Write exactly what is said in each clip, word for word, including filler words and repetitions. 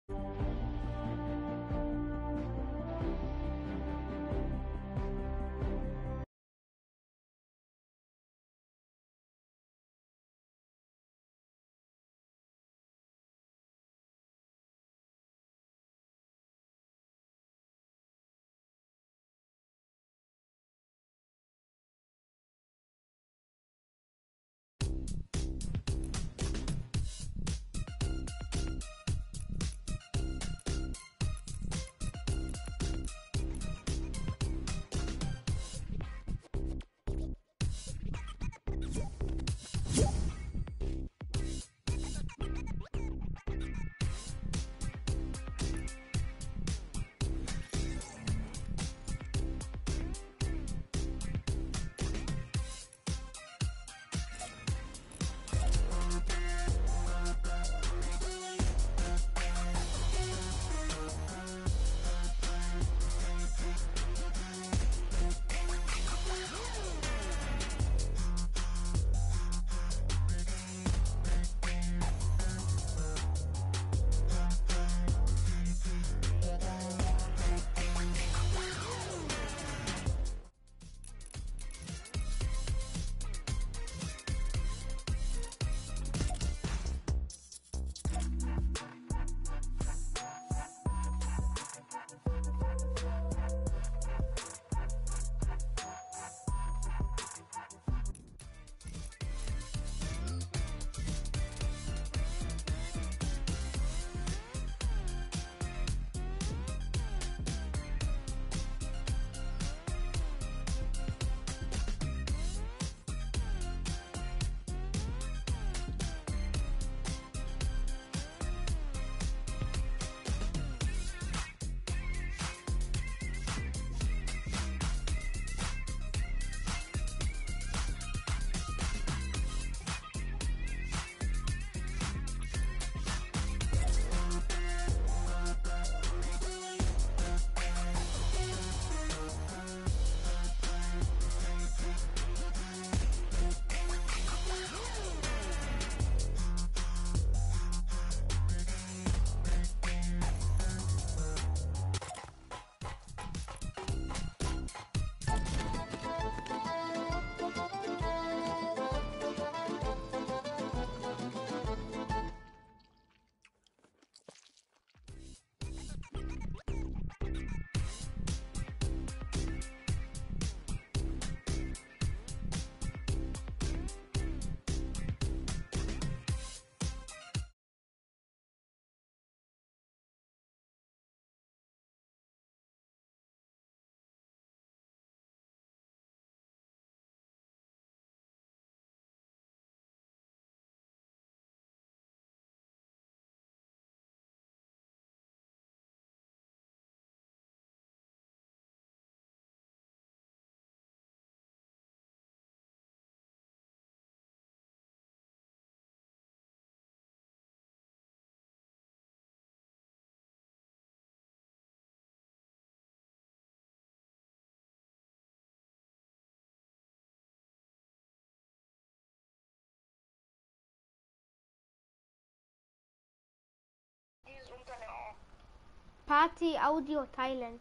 Party Audio teilen.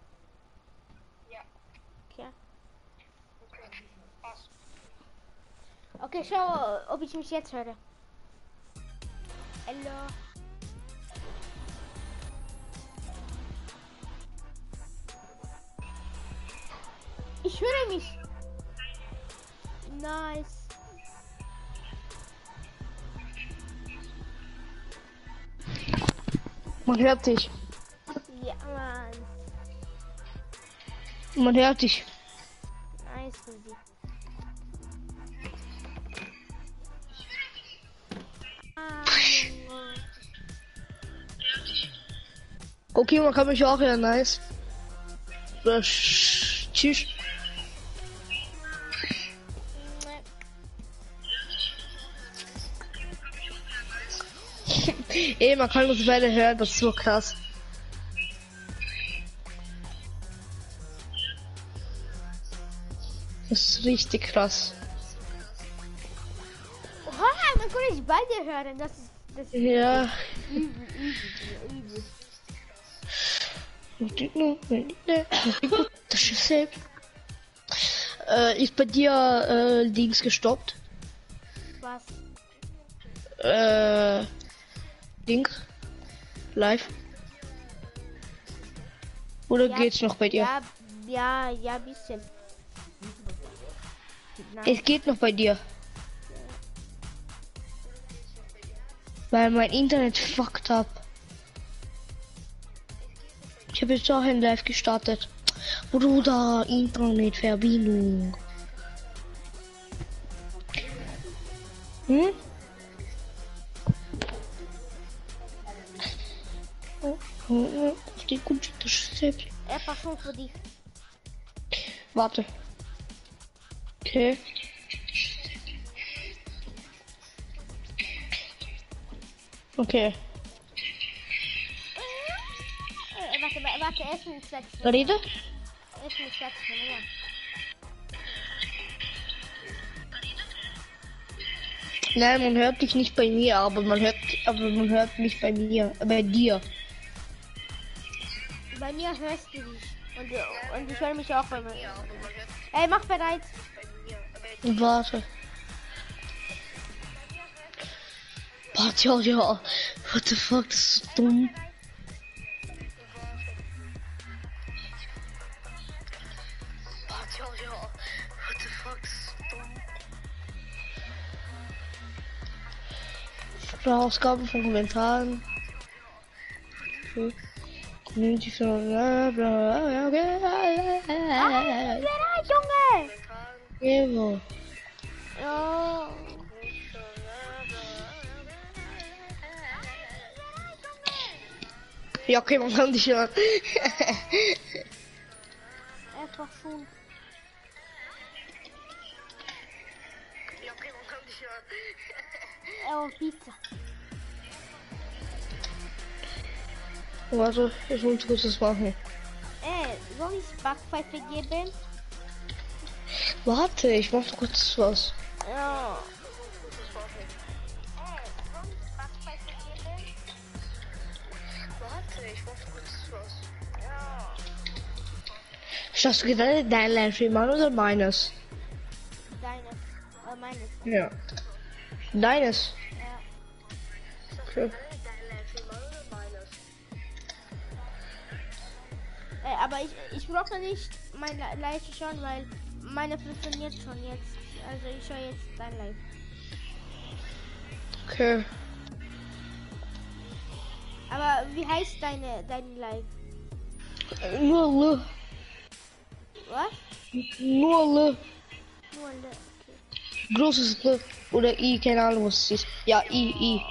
Ja. Okay. Okay. Passt. Okay, schau, ob ich mich jetzt höre. Hallo. Ich höre mich. Nice. Man hört dich. Ja, Mann. Man hört dich. Nice, Ruby. Ah, Okay, man kann mich auch hören, nice. Äh, Tschüss. Ey, man kann uns beide hören, das ist so krass. Das ist richtig krass. Oha, man kann nicht beide hören. Das ist, das ist Ja. übel, übel, übel. Das Schiff selbst. Äh, ist bei dir äh, Dings gestoppt? Was? Äh, Dings? Live? Oder Ja, geht's noch bei dir? Ja, ja, ja, bisschen. Nein. Es geht noch bei dir. Weil mein Internet fucked up. Ich habe jetzt auch ein Live gestartet. Bruder, Internetverbindung. Hm? Oh, oh, oh, auf die Kutsche, das ist selbst. Er war schon für dich. Warte. Okay. Okay. Äh, warte, wa- warte, er ist ein Zweck. Rede? Er ist ein Zweck, ja. Nein, man hört dich nicht bei mir, aber man hört, aber man hört mich bei mir, äh, bei dir. Bei mir hörst du dich. Und, äh, und ich höre mich auch bei mir. Ey, mach bereit. Warte. Warte, ja, ja. What the fuck, das ist so dumm. Warte, ja, ja. What the fuck, das ist so dumm. Ausgaben von Kommentaren. Okay. Community von bla bla bla. Bereit, Junge! Evo. Ja. Ja, okay, man kann dich hören. Einfach schon. Ja, okay, man kann dich hören. Oh, Pizza. Warte, ich muss kurz das machen. Ey, soll ich Backpfeife geben? Warte, ich mach kurz was. Ja. Warte, ich mach kurz was. Schaust du gerade dein Livestream an oder meines? Deines. Äh, meines. Ja. Deines? Ja. Okay. Ey, aber ich, ich brauche nicht mein Li- Live schauen, weil meine funktioniert schon jetzt. Also ich schaue jetzt dein Live. Okay. Aber wie heißt deine dein Live? Nur L. Was? Nur L. Nur Le okay. Großes L. Oder I, keine Ahnung was es ist. Ja, I, I.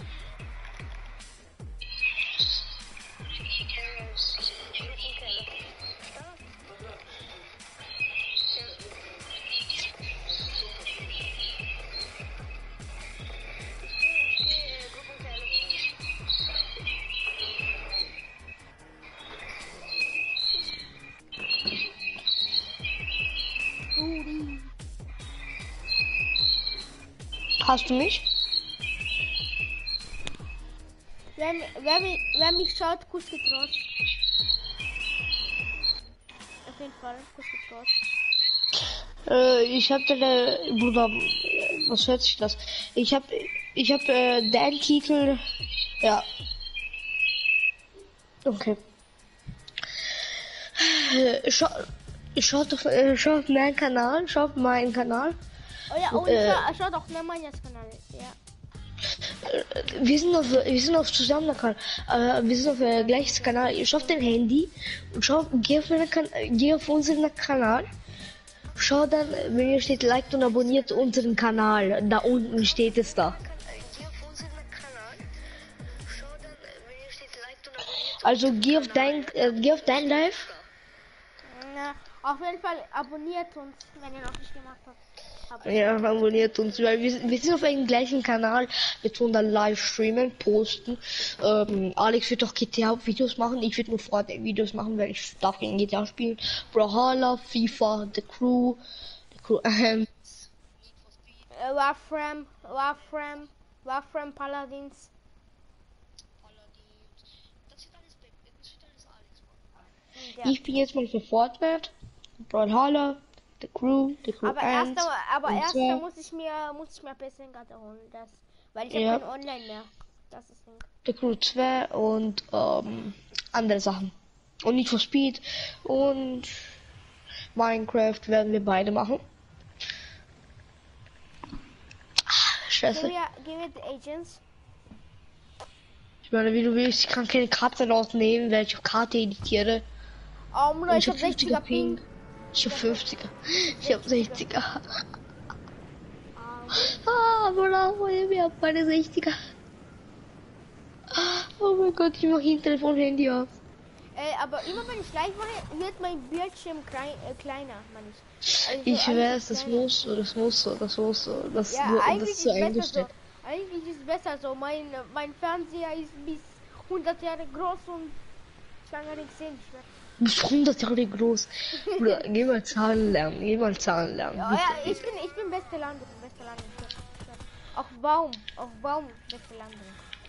Rudi. Hast du mich? Wer, mi- wer, mi- wer mich schaut, Kuss geht raus. Auf jeden Fall, Kuss geht raus. Äh, ich hab deine, Bruder, was hört sich das? Ich hab, ich hab, äh, deinen Titel, ja. Okay. Äh, schau, schaut auf, äh, schaut auf meinen Kanal, schaut auf meinen Kanal. Oh ja, und Äh. schau, schau doch Nemanja Kanal. Ja. Wir sind auf, wir sind auf zusammen Kanal, äh, wir sind auf äh, gleiches Kanal. Schau auf dein Handy und schau, geh auf, meinen kan geh auf unseren Kanal. Schau dann, wenn hier steht, liked und abonniert unseren Kanal. Da unten steht es da. Also geh auf dein, äh, geh auf dein Live. Na, auf jeden Fall abonniert uns, wenn ihr noch nicht gemacht habt. Ja, abonniert uns, weil wir, wir sind auf einem gleichen Kanal. Wir tun dann live streamen, posten. Ähm, Alex wird auch G T A-Videos machen. Ich würde nur Fortnite-Videos machen, weil ich darf gegen G T A spielen. Brawlhalla, FIFA, The Crew, The Crew, ähm. Äh, Warframe, Warframe, Warframe Paladins. Ja. Ich bin jetzt mal für Fortnite, Brawlhalla, The Crew, The Crew Aber eins. erst, aber und erst zwei. muss ich mir muss ich mir P C-Karte holen, das, weil ich Ja. habe kein Online mehr. Das ist Ding. The Crew zwei und ähm, andere Sachen. Und Need for Speed und Minecraft werden wir beide machen. Ah, Scheiße. Gehen wir, gehen wir die Agents. Ich meine, wie du willst, ich kann keine Karte rausnehmen, weil ich auf Karte editiere. Oh, Bruder, Und ich ich hab hab fünfziger sechziger Ping. Ping. Ich hab fünfziger. Ich hab sechziger. Ah, Bruder, ich hab meine sechziger. Oh mein Gott, ich mach hier ein Telefon, Handy auf. Äh, aber immer wenn ich live mache, wird mein Bildschirm klein, äh, kleiner, meine ich. Also Ich alles weiß, ist das kleiner. muss so, das muss so, das muss so. Das, Ja, das eigentlich ist ist so es besser so. eingestellt. Eigentlich ist es besser so. Mein, mein Fernseher ist bis hundert Jahre groß und ich kann gar nichts sehen. Ich weiß- Du bist hundert Jahre groß. Bruder, geh mal Zahlen lernen, geh mal Zahlen lernen. Ja, ja, ich bin, ich bin beste Landung, beste Landung. Ja, ja. Auf Baum, auf Baum, beste Landung.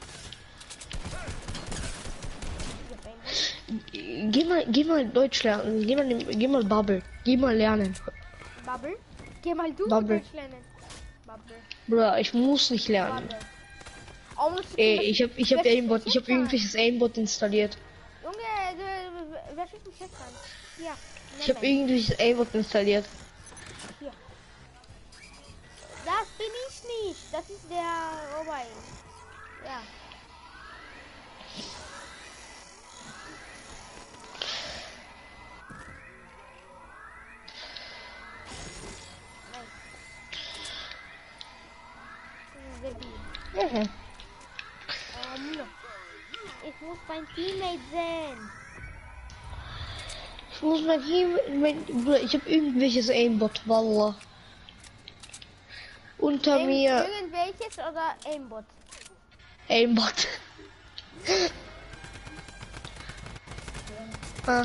Geh mal, geh mal Deutsch lernen, geh mal, geh mal Bubble, geh mal lernen. Bubble? Geh mal du Bubble. Deutsch lernen. Bubble. Bruder, ich muss nicht lernen. Bubble. Oh, musst du- Ey, ich hab, ich hab Wer schießt Aimbot, mich ich hab jetzt an? irgendwelches Aimbot installiert. Junge, du, wer schießt mich jetzt an? Ja. Ich hab irgendwelches Aimbot installiert. Hier. Das bin ich nicht. Das ist der Robay. Ja. Nein. Das ist der Deal. Mhm. Ähm, ich muss mein Teammate sehen. Ich muss mein Team, mein, Bruder, ich hab irgendwelches Aimbot, Wallah. Unter Irgend- mir Irgendwelches oder Aimbot? Aimbot. ah.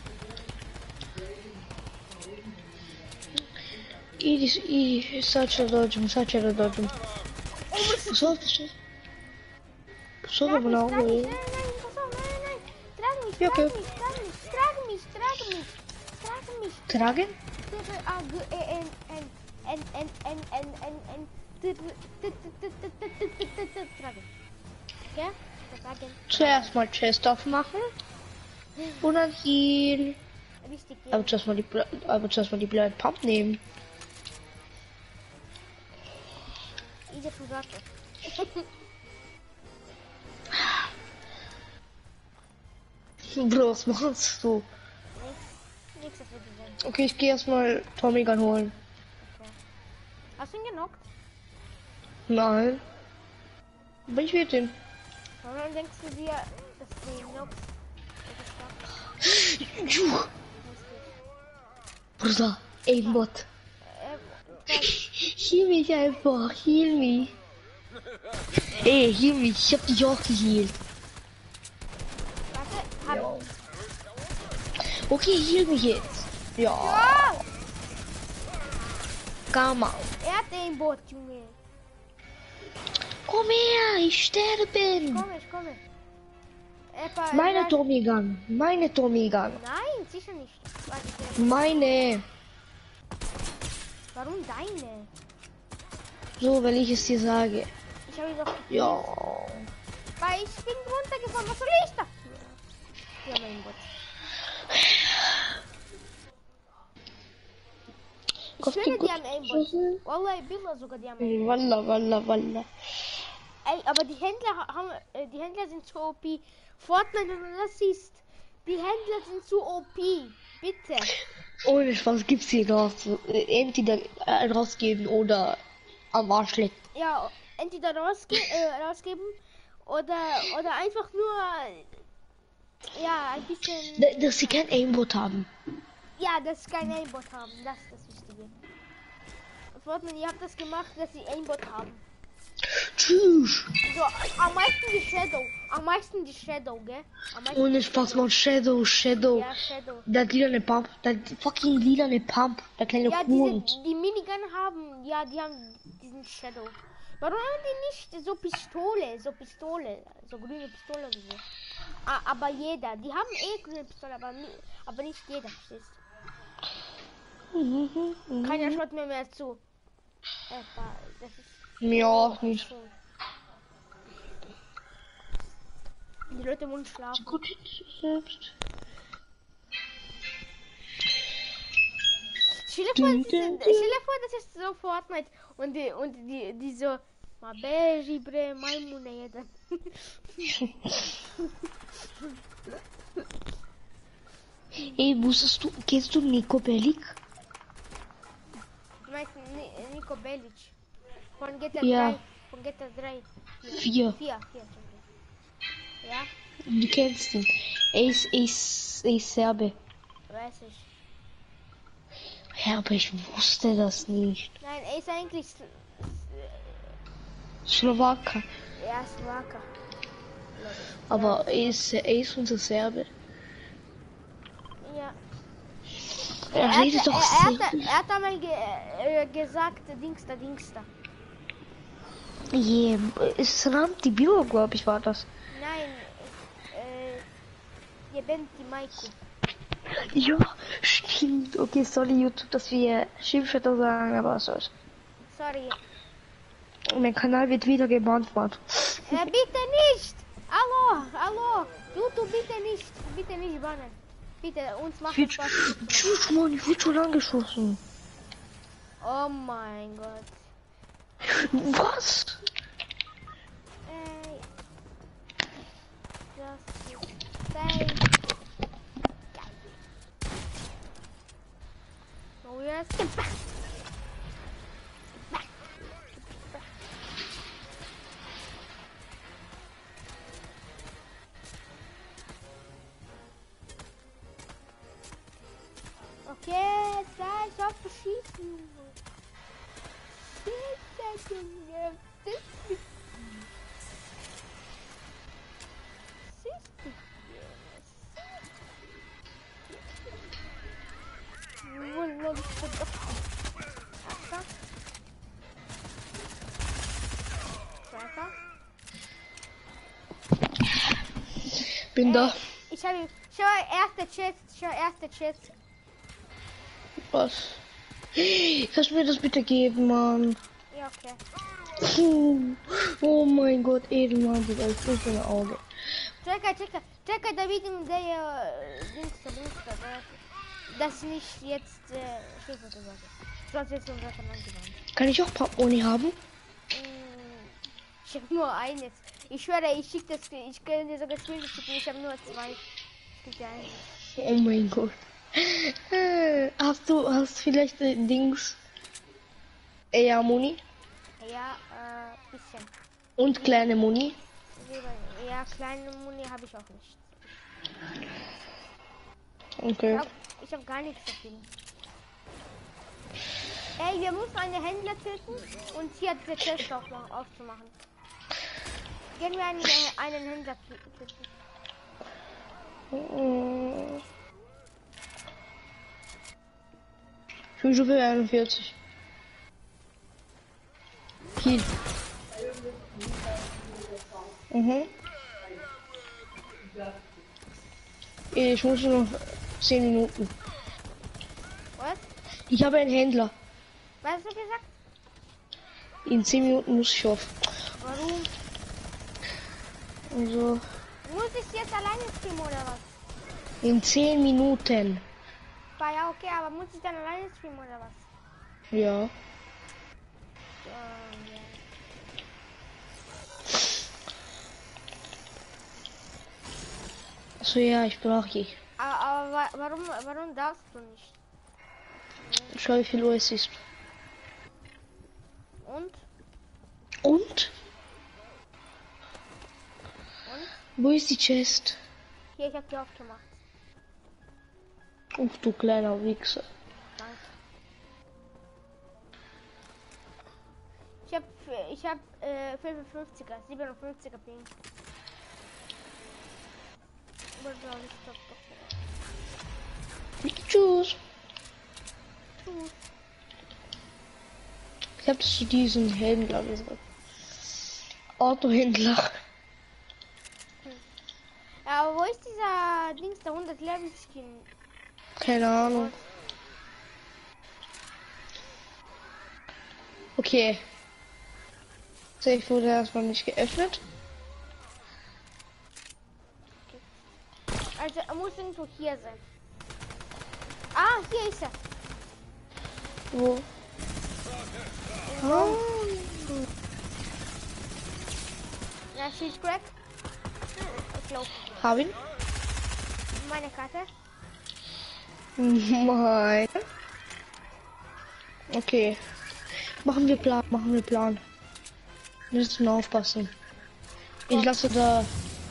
Idis, Idis, Sacha Dodgem, Sacha Dodgem. Pass auf, pass auf. Pass auf, Trag aber mich, nach trag mich, oben. nein, nein, pass auf, nein, nein, trag mich, Ja, trag okay. mich, trag mich, trag mich, trag mich, trag mich, Tragen? T A G E N N N N N N N N T T T T T T T T T tragen. Okay? Tragen. Zuerst mal Chest aufmachen. Und dann ziehen. Richtig, Aber ja. zuerst mal die, Bla- aber zuerst mal die Blood Pump nehmen. Ich hab gesagt. Bro, was machst du? Nichts, nichts, das wird sein. Okay, ich gehe erstmal Tommy Gun holen. Hast du ihn genockt? Nein. Aber ich werde den. Warum denkst du dir, dass du ihn knockst? Juh. Bruder, Aimbot. Äh, Heal mich einfach, heal mich. Ey, heal mich, ich hab dich auch geheilt. warte, hab Okay, heal mich jetzt. Ja, Oh! Gamma. Er hat den Boot, Junge. Komm her, ich sterbe. Komm, ich komme. Epa, Meine nein, Tommy Gun, meine Tommy Gun. Nein, sicher nicht. Warte, ich- Meine. warum deine? So, weil ich es dir sage. Ich habe ihn doch. Ja. Weil ich bin runtergefahren. Was soll ich da? Ja, mein Gott. Ich Kannst du schwöre, gut die haben Aimbot. schießen? Wallah, ich bin sogar, die haben Aimbot. Walla, walla, walla. Ey, aber die Händler ha- haben, äh, die Händler sind zu O P. Fortnite, wenn du das siehst, die Händler sind zu O P. Bitte. Ohne Spaß gibt's hier raus. Äh, Entweder äh, rausgeben oder am Arsch lecken. Ja, entweder rausge äh, rausgeben oder oder einfach nur äh, ja ein bisschen Da- Dass sie kein Aimbot haben. ja, dass sie kein Aimbot haben, das ist das Wichtige. Fortnite, ihr habt das gemacht, dass sie Aimbot haben. Tschüss. So, am meisten die Shadow, am meisten die Shadow, gell? Am meisten Ohne die Spaß, Shadow. man. Shadow, Shadow. Ja, Shadow. Der lilane Pump. Der fucking lilane Pump. Der kleine Ja, diese, Hund. die Minigun haben, ja, die haben diesen Shadow. Warum haben die nicht so Pistole, so Pistole, so grüne Pistole oder so? Ah, aber jeder. Die haben eh grüne Pistole, aber, nie, aber nicht jeder. Verstehst du? Mhm, mhm. Keiner schaut mir mehr zu. Etwa, das ist Mir auch nicht. schon. Die Leute wollen schlafen. Gut, selbst. Stell dir vor, das ist, stell dir vor, das ist so Fortnite und die und die die so Mabeji bre Maimune jeden. Ey, wusstest du, kennst du Nico Bellic? Du meinst Ni- Nico Bellic von G T A Ja. drei, von G T A drei. Vier. vier, vier. Ja, Du kennst ihn. Er ist, er ist, er ist Serbe. weiß ich. Ja, aber ich wusste das nicht. Nein, er ist eigentlich S- Slowaker. er ist Waka. Aber er ist, er ist unser Serbe. Ja. Er Er redet hat, doch er, er, sehr. hat, er hat einmal ge, äh, gesagt, Dingster, Dingster. Je, ist Ramti Bio, glaube ich, war das. Nein, äh, ihr bennt die Maiko. Ja, stimmt. Okay, sorry YouTube, dass wir Schimpfwörter sagen, aber was soll's. Sorry. Mein Kanal wird wieder gebannt, Mann. Äh, bitte nicht! Hallo, hallo! YouTube, bitte nicht! Bitte nicht bannen. Bitte, uns macht es Spaß. Tschüss, Mann, ich wurde schon angeschossen. Oh mein Gott. Was? Ey. Das ist dein... Oh, yes. Okay, sei auf schießen. Schießen, Junge. Bin da. Ich habe, ich habe erste Chest, ich habe erste Chest. Was? Kannst du mir das bitte geben, Mann? Ja, okay. Puh. Oh mein Gott, Edelmann, sieht aus wie ein Auge. Czekaj, czekaj, czekaj, da widzę, daje Dingsta, Dingsta, dass nicht jetzt äh, Schießwörter sage. Sonst jetzt unser Kanal gewandt. Kann ich auch Papponi haben? Mm, Ich habe nur eines. Ich schwöre, ich schicke das, ich kann dir sogar Spiele schicken, ich habe nur zwei. Ich schicke dir eines. Oh mein Gott. Äh, Hast du, hast vielleicht äh, Dings? Äh, ja, Muni? Ja, äh, bisschen. Und kleine Muni? Ja, kleine Muni habe ich auch nicht. Okay. Ich habe ich hab gar nichts dafür. Ey, wir müssen einen Händler töten und hier diese Chest aufmachen, aufzumachen. Gehen wir einen, einen Händler töten. Mm. Ich bin schon für einundvierzig. Kiel. Mhm. Ich muss noch zehn Minuten. Was? Ich habe einen Händler. Was hast du gesagt? In zehn Minuten muss ich auf. Warum? Also Muss ich jetzt alleine streamen oder was? in zehn Minuten. War ja okay, aber muss ich dann alleine streamen oder was? Ja. Ähm, ja. Also ja, ich brauche dich. Aber, aber wa- warum, warum darfst du nicht? Schau, wie viel Uhr es ist. Und? Und? Und? Wo ist die Chest? Hier, ich hab die aufgemacht. Ach du kleiner Wichser. Danke. Ich hab, ich hab äh, fünfundfünfziger, siebenundfünfziger Ping. Aber soll ich das doch- Tschüss. Tschüss. Ich hab das zu diesem Händler gesagt. Autohändler. Ja, Ja, aber wo ist dieser Dings, der hundert Level Skin? Keine Ahnung. Okay. Safe wurde erstmal nicht geöffnet. Also er muss irgendwo hier sein. Ah, hier ist er. Wo? Oh. Ja, Shield Crack. Ich glaube, Hab ihn? meine Karte. Nein. Okay. Machen wir Plan, machen wir Plan. Wir müssen aufpassen. Ich lasse da.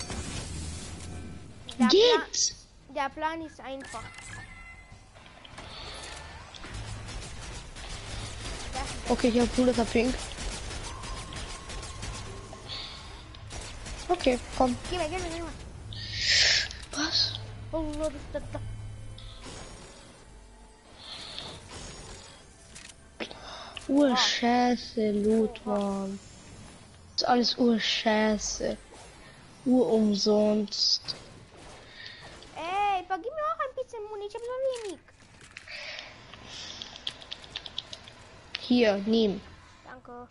Der Geht's? Plan, der Plan ist einfach. Okay, ich habe hundert Pink. Okay, komm. Geh mal, geh mal, geh mal. Was? Oh, no, das, das, das. Urscheiße, Loot, Mann. Das ist alles Urscheiße. Urumsonst. Ey, aber gib mir auch ein bisschen Muni, ich hab so wenig. Hier, nehm. Danke.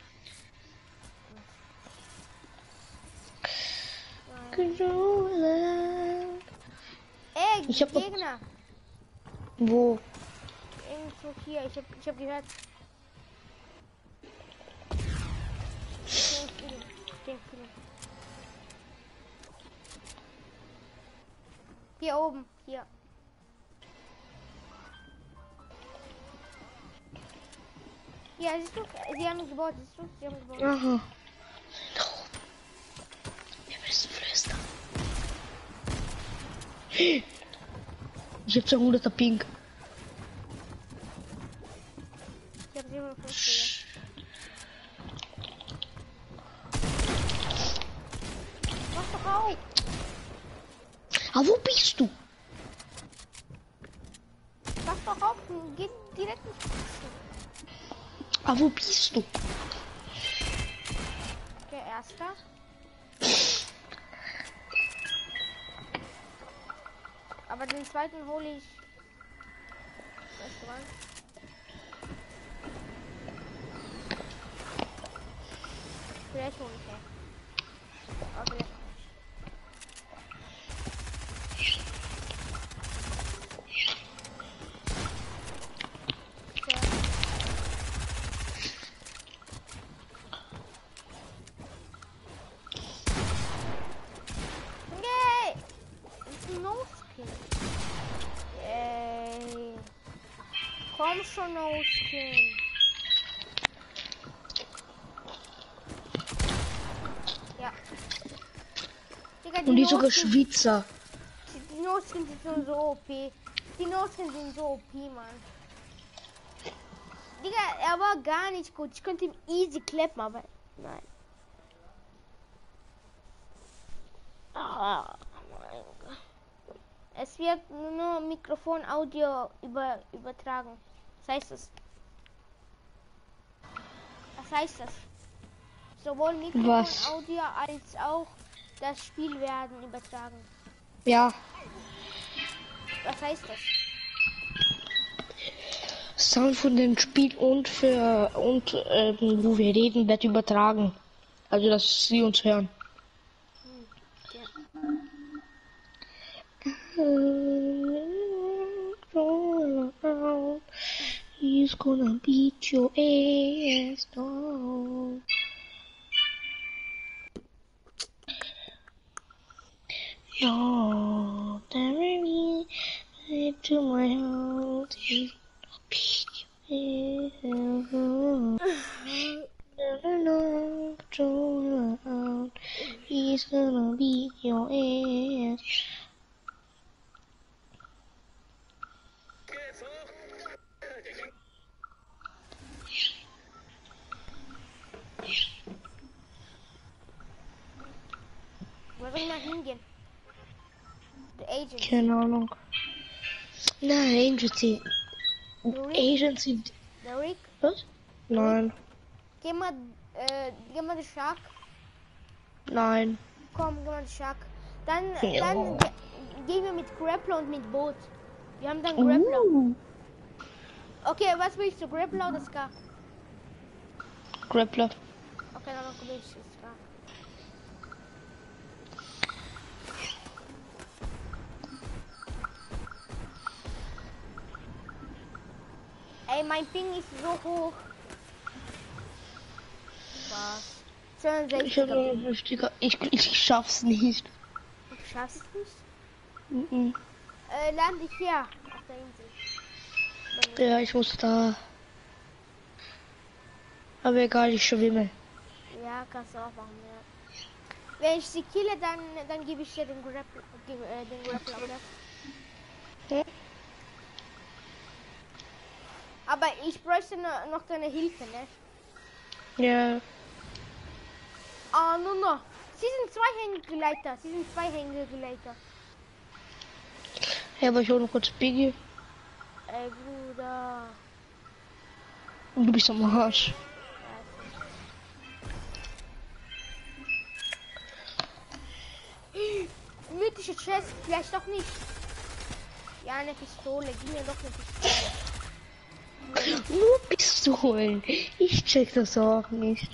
Ey, Ich hab noch- Gegner. Wo? Irgendwo hier, ich hab, ich hab gehört. Den Film, den Film. Hier oben, hier. Ja, siehst du, sie haben gebaut, siehst du, sie haben gebaut. Aha. Wir müssen flüstern. Ich hab zweihundert Pink. Ich hab siebenundfünfzig. Mach doch auf! Ah, wo bist du? Mach doch auf, geht direkt ins Kissen. Ah, wo bist du? Der erste. Aber den zweiten hole ich. Weißt du was? Vielleicht hole ich ja. Aber vielleicht nicht. Tja. Yay! It's a No-Skin. Yay. Komm schon, No-Skin. Ja. Digga, Und die sogar No-Skins- Schweizer. Die, die No-Skins sind schon so O P. Die No-Skins sind so O P, Mann. Digga, er war gar nicht gut. Ich könnte ihm easy klappen, aber nein. Ah, mein Gott. Es wird nur Mikrofon, Audio über, übertragen. Was heißt das? Was heißt das? Sowohl Mikrofon, Was? Audio als auch das Spiel werden übertragen. Ja. Was heißt das? Sound von dem Spiel und für und ähm, wo wir reden wird übertragen. Also dass sie uns hören. Ja. He's gonna beat your ass down. No, carry me to my house. He's gonna beat your ass down. No, no, no, control out. He's gonna beat your ass. Wo soll ich mal hingehen? The Agent. Keine Ahnung. Nein, Agency. The Rick? Agency. The Rick? Was? Nein. Geh mal, äh, geh mal den Shark. Nein. Komm, geh mal den Shark. Dann, Ja. dann ge gehen wir mit Grappler und mit Boot. Wir haben dann Grappler. Uh, Okay, was willst du? Grappler oder Ska? Grappler. Okay, dann noch ich Ska. Ey, mein Ping ist so hoch. Was? Ich zweiundsechzig. habe noch richtiger. Ich, ich schaff's nicht. Du schaffst es nicht? Mhm. Äh, lande ich hier auf der Insel. Ja, ich muss da. Aber egal, ich schwimme. Ja, kannst du auch machen, ja. Wenn ich sie kille, dann, dann gebe ich dir den Grappler, äh, den Grappler, oder? Ja. Aber ich bräuchte no- noch deine Hilfe, ne? Ja. Ah, no, no. Sie sind zwei Hängegleiter. Sie sind zwei Hängegleiter. Ja, aber ich hole noch kurz Biggie. Ey, Bruder. Und du bist am Arsch. Mythische Chest, vielleicht doch nicht. Ja, eine Pistole. Gib mir doch eine Pistole. Nur Pistolen. Ich check das auch nicht.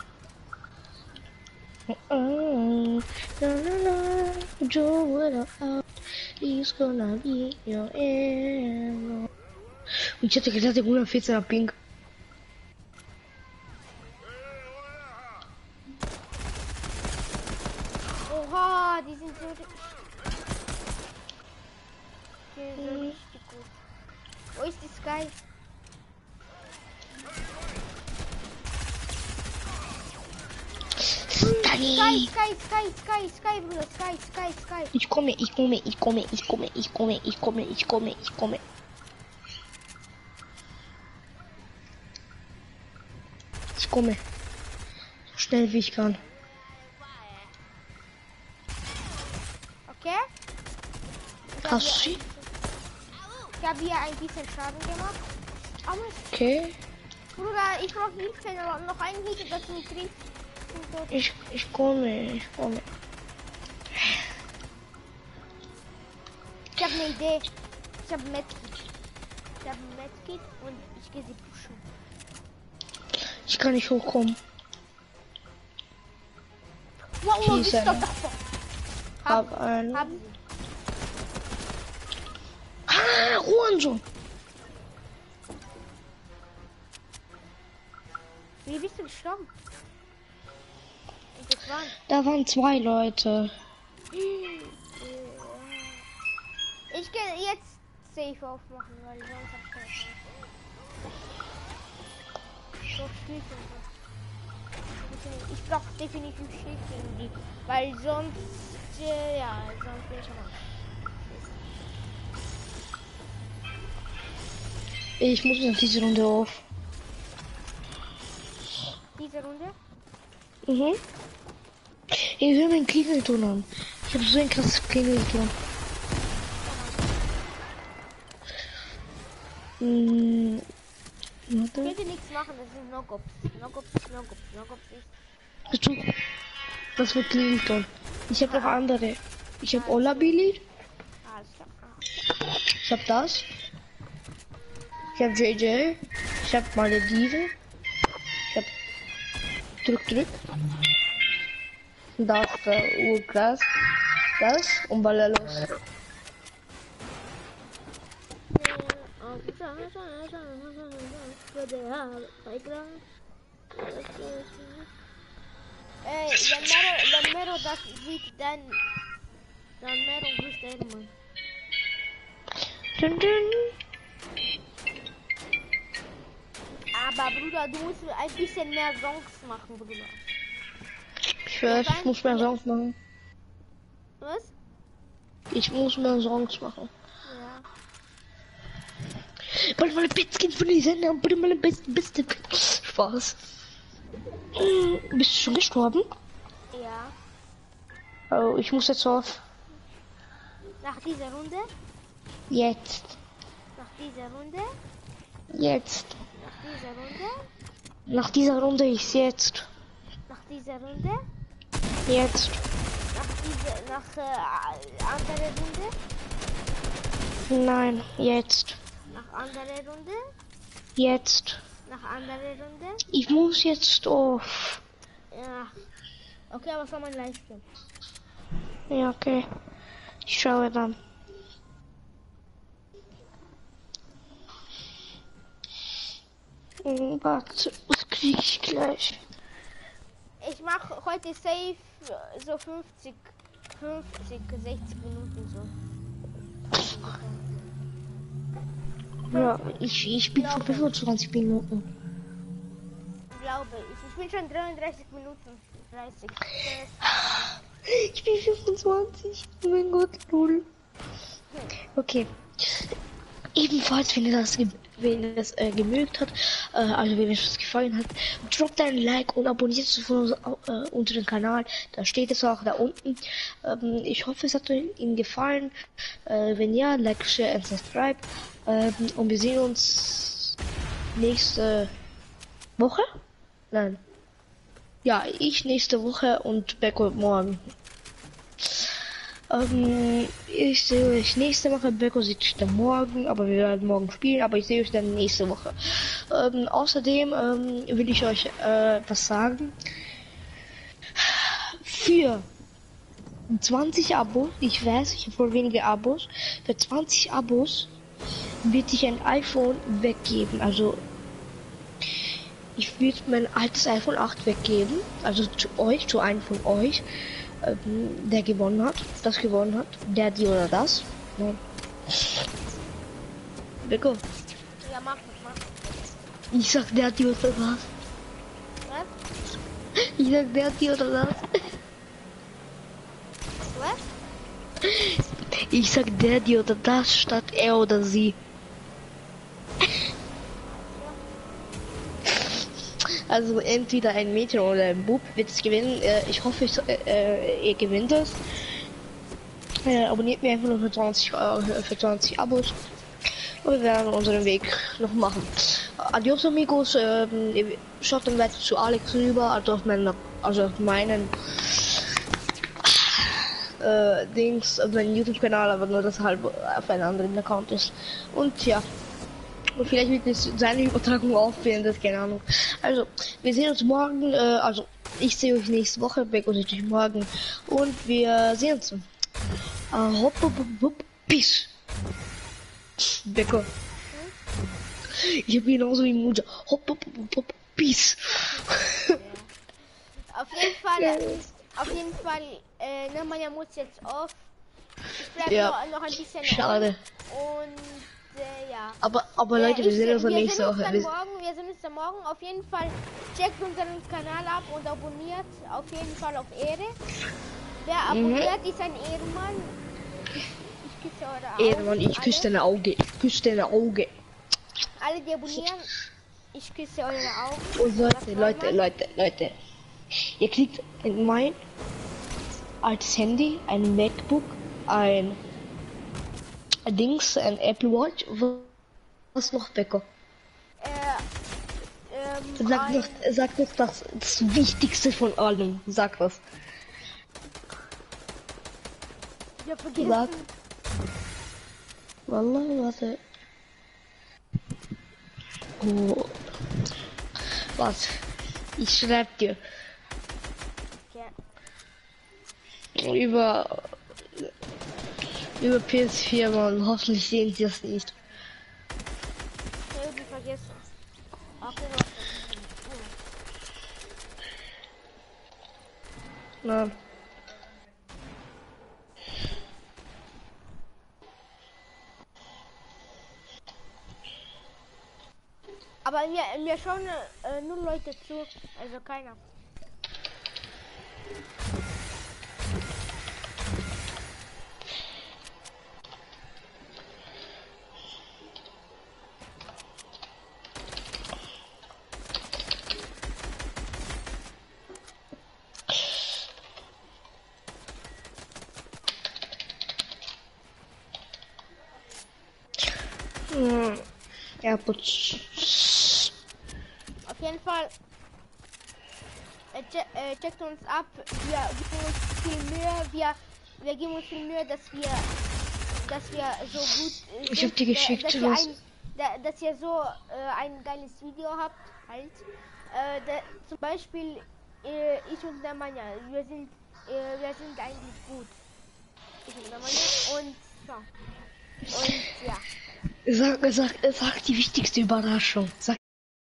Oh, la, la, la. Joe, what up? He's gonna be your hero. Und ich hatte gedacht, der hundertvierzehner Pink. Oha, die sind so richtig. Die sind so richtig gut. Wo ist die Sky? Sky, Danny! Sky, Sky, Sky, Sky, Bruder, Sky, Sky, Sky. Ich komme, ich komme, ich komme, ich komme, ich komme, ich komme, ich komme, ich komme. Ich komme. So schnell wie ich kann. Okay? Ich hab Hast du hier sie? ein- Ich habe hier ein bisschen Schaden gemacht. Aber, Okay. Bruder, ich brauche Hilfe. Noch noch ein Hit, das mich trifft. Ich bin tot. Ich, ich komme, ich komme. Ich habe eine Idee. Ich habe Medkit. Ich habe Medkit und ich gehe sie pushen. Ich kann nicht hochkommen. Wow, wow, Hier ich ist stopp einer. davor. Hab Hab, einen. hab. Ah, Hurensohn. Wie bist du gestorben? Und das waren. Da waren zwei Leute. Ich gehe jetzt safe aufmachen, weil sonst hab ich keine Chance. Doch, Schlüssel. Ich brauche definitiv Schild gegen die, weil sonst, äh, ja, sonst bin ich am Arsch. Ich muss noch diese Runde auf. Diese Runde? Mhm. Ich höre meinen Klingelton an. Ich habe so ein krasses Klingelton. Hm. Ich Warte. könnte nichts machen, das sind No-Gops. No-Gops ist No-Gops. No-Gops ist. Hast du? Was für Klingelton? Ich habe noch andere. Ich habe Olabili. Alles klar. Ah. Ich habe das. Ich habe J J. Ich habe Malediven. Ich habe Drück, Drück. Das äh, Urgras. Das und Balleros. Ey, wenn Mero, wenn Mero das sieht, dann, dann Mero wüsste er, Mann. Dun, dun. Aber Bruder, du musst ein bisschen mehr Songs machen, Bruder. Ich weiß, ich muss mehr Songs machen. Was? Ich muss mehr Songs machen. Ja. Weil meine Bettskind von den Sender und bitte meine beste, beste Spaß. Hm, bist du schon gestorben? Ja. Oh, ich muss jetzt auf. Nach dieser Runde? Jetzt. Nach dieser Runde? Jetzt. Nach dieser Runde? Nach dieser Runde ist jetzt. Nach dieser Runde? Jetzt. Nach diese, nach äh, andere Runde? Nein, jetzt. Nach andere Runde? Jetzt. Nach andere Runde? Ich muss jetzt auf. Ja. Okay, aber soll man gleich spielen? Ja, okay. Ich schaue dann. Hm, Warte, das krieg ich gleich. Ich mache heute safe äh, so fünfzig, fünfzig, sechzig Minuten so. Ja, ich, ich bin für fünfundzwanzig Minuten. Glaube ich. Ich bin schon dreiunddreißig Minuten. dreißig. Ich bin fünfundzwanzig. Oh mein Gott, null. Okay. Ebenfalls, wenn ihr das, ge- wenn ihr das äh, gemögt hat, äh, also wenn euch das gefallen hat, droppt ein Like und abonniert von uns, äh, unseren Kanal. Da steht es auch da unten. Ähm, ich hoffe, es hat Ihnen gefallen. Äh, wenn ja, like, share und subscribe. Ähm, und wir sehen uns nächste Woche? Nein. Ja, ich nächste Woche und Beko morgen. Ähm, ich sehe euch nächste Woche. Beko sieht sich dann morgen, aber wir werden morgen spielen, aber ich sehe euch dann nächste Woche. Ähm, außerdem ähm, will ich euch äh, was sagen. Für zwanzig Abos, ich weiß, ich habe wohl wenige Abos, für zwanzig Abos wird ich ein iPhone weggeben. Also ich würde mein altes iPhone acht weggeben, also zu euch, zu einem von euch, ähm, der gewonnen hat, das gewonnen hat, der, die oder das. Nein. Beko, Ja, mach das, mach das. ich sag der, die oder das. Was? Ich sag der, die oder das. Was? Ich sag der, die oder das statt er oder sie. Also entweder ein Mädchen oder ein Bub wird es gewinnen. Äh, ich hoffe, ich, äh, ihr gewinnt es. Äh, abonniert mir einfach nur für zwanzig, äh, für zwanzig Abos. Und wir werden unseren Weg noch machen. Adios amigos. Ähm, schaut dann weiter zu Alex rüber, also auf meinen, also auf meinen äh, Dings, auf meinen YouTube-Kanal, aber nur das halb auf einem anderen Account ist. Und ja. Und vielleicht wird es seine Übertragung aufhören, das keine Ahnung. Also, wir sehen uns morgen, äh, also ich sehe euch nächste Woche, Beko sieht euch morgen und wir sehen uns. Äh, hopp, hopp, hopp, hopp, peace. Beko. Hm? Ich habe genauso wie Mutter. Hopp, hopp, hopp, hopp, peace. Auf jeden Fall, Ja. auf jeden Fall, äh, ne, Manja muss jetzt auf. Ich bleib Ja. noch, noch ein bisschen Schade. on. Und äh, ja. Aber, aber Äh, Leute, wir ich- sehen uns dann wir nächste sehen uns Woche. dann Wir- morgen, wir sehen uns dann morgen. Auf jeden Fall checkt unseren Kanal ab und abonniert auf jeden Fall auf Ehre. Wer abonniert, ist ein Ehrenmann. Ich, ich küsse eure Augen. Ehrenmann, ich küsse alle, deine Auge. Ich küsse deine Auge. alle, die abonnieren, ich küsse eure Augen. Und Leute, Das Leute, zweimal. Leute, Leute. Ihr kriegt in mein altes Handy, ein MacBook, ein Dings, ein Apple Watch. Was noch, Beko? Äh, ähm, Sag ein- doch, sag doch das, das Wichtigste von allem. Sag das. Ich hab vergessen. Sag. Wallah, warte. Oh. Was? Ich schreib dir. Ja. Über. Über P S vier, Mann. Hoffentlich sehen sie das nicht. Ich hab irgendwie vergessen. Ach, guck mal. Na. Aber mir, mir schauen äh, nur Leute zu, also keiner. Hm. Ja, putz. Auf jeden Fall äh, che äh, checkt uns ab. Wir, wir viel Mühe, wir, wir geben uns viel Mühe, dass wir, dass wir so gut äh, Ich hab die sind, äh, geschickt, dass ihr, los. ein, da, dass ihr so äh, ein geiles Video habt, halt. Äh, da, zum Beispiel äh, ich und der Manja, wir sind, äh, wir sind eigentlich gut. Ich und der Manja und ja. Und ja. Sag, sag, sag die wichtigste Überraschung. Sag.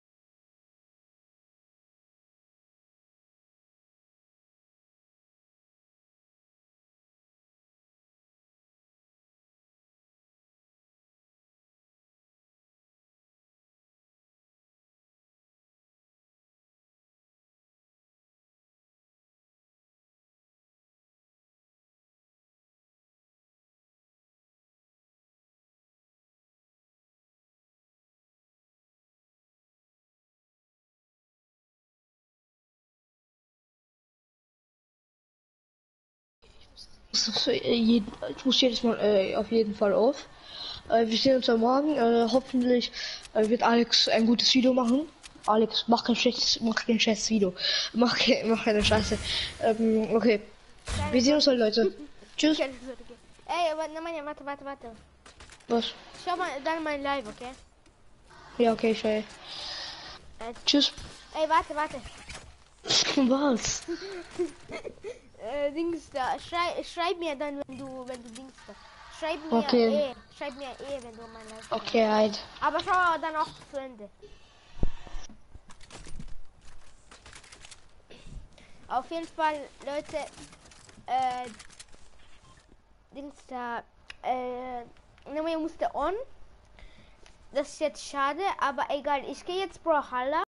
Ich muss jeden- ich muss jedes Mal äh, auf jeden Fall auf. Äh, wir sehen uns am Morgen. Äh, hoffentlich äh, wird Alex ein gutes Video machen. Alex, mach kein schlechtes, mach kein schlechtes Video. Mach, ke- mach keine Scheiße. Ähm, okay. Wir sehen uns halt, Leute. Tschüss. Ey, aber na Manja, warte, warte, warte. Was? Schau mal dann mein Live, okay? Ja, okay, ich höre. Äh, Tschüss. ey, warte, warte. Was? Äh, Dings da. Schrei, schreib mir dann, wenn du, wenn du Dings da. Schreib mir Okay. eh. Schreib mir eh, wenn du mein Live. Okay, halt. Aber schau dann auch zu Ende. Auf jeden Fall, Leute, äh, Dings da, äh, Name musste on. Das ist jetzt schade, aber egal. Ich gehe jetzt Brawlhalla.